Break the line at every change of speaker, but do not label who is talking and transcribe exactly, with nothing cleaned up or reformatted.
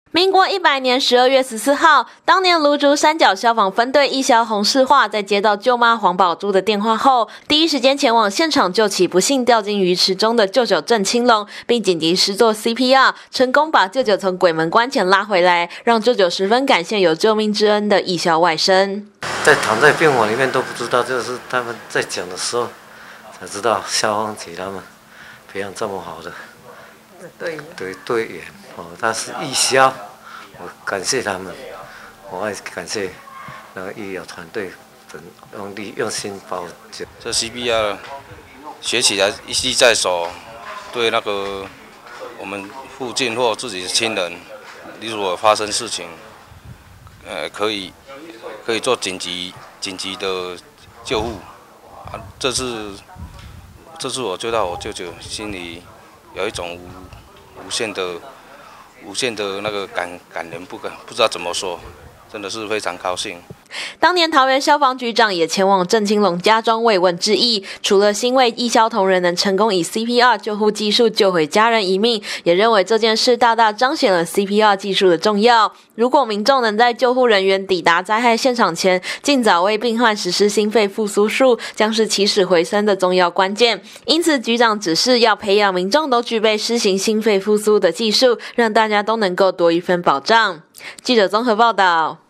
民国一百年十二月十四号，当年芦竹三角消防分队义消洪世化在接到舅妈黄宝珠的电话后，第一时间前往现场救起不幸掉进鱼池中的舅舅郑清龙，并紧急施作 C P R， 成功把舅舅从鬼门关前拉回来，让舅舅十分感谢有救命之恩的义消外甥。
在躺在病房里面都不知道，就是他们在讲的时候才知道消防局他们培养这么好的队员对队员哦，他是义消。我感谢他们，我还感谢那个医疗团队用力用心把我救。
这 C P R 学起来一记在手，对那个我们附近或自己的亲人，如果发生事情，呃，可以可以做紧急紧急的救护啊。这次这次我救到我舅舅，心里有一种无无限的。无限的那个感感人不敢不知道怎么说，真的是非常高兴。
当年桃园消防局长也前往郑清龙家中慰问致意，除了欣慰义消同仁能成功以 C P R 救护技术救回家人一命，也认为这件事大大彰显了 C P R 技术的重要。如果民众能在救护人员抵达灾害现场前，尽早为病患实施心肺复苏术，将是起死回生的重要关键。因此，局长指示要培养民众都具备施行心肺复苏的技术，让大家都能够多一分保障。记者综合报道。